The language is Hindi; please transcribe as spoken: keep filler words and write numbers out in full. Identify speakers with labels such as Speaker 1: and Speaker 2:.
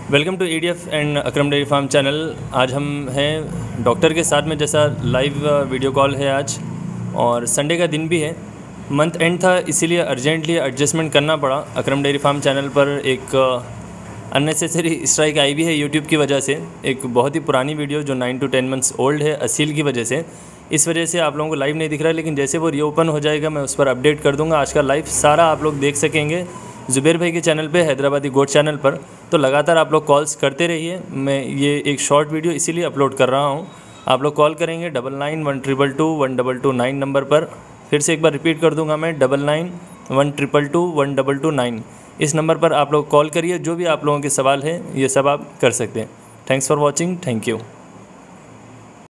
Speaker 1: Welcome to EDF and Akram dairy farm channel. आज हम हैं डॉक्टर के साथ में, जैसा लाइव वीडियो कॉल है आज, और संडे का दिन भी है। मंथ एंड था, इसीलिए अर्जेंटली एडजस्टमेंट करना पड़ा। अकरम डेयरी फार्म चैनल पर एक अननेसेसरी स्ट्राइक आई भी है यूट्यूब की वजह से। एक बहुत ही पुरानी वीडियो जो nine two ten months old है, असील की वजह से। इस वजह से आप लोगों को लाइव नहीं दिख रहा है, लेकिन जैसे वो रीओपन हो जाएगा मैं उस पर अपडेट कर दूंगा। आज का लाइव सारा आप लोग देख सकेंगे ज़ुबैर भाई के चैनल पे, हैदराबादी गोट चैनल पर। तो लगातार आप लोग कॉल्स करते रहिए। मैं ये एक शॉर्ट वीडियो इसीलिए अपलोड कर रहा हूँ। आप लोग कॉल करेंगे double nine one triple two one double two nine number पर। फिर से एक बार रिपीट कर दूंगा मैं, double nine one triple two one double two nine. इस नंबर पर आप लोग कॉल करिए। जो भी आप लोगों के सवाल हैं ये सब आप कर सकते हैं। Thanks for watching. Thank you.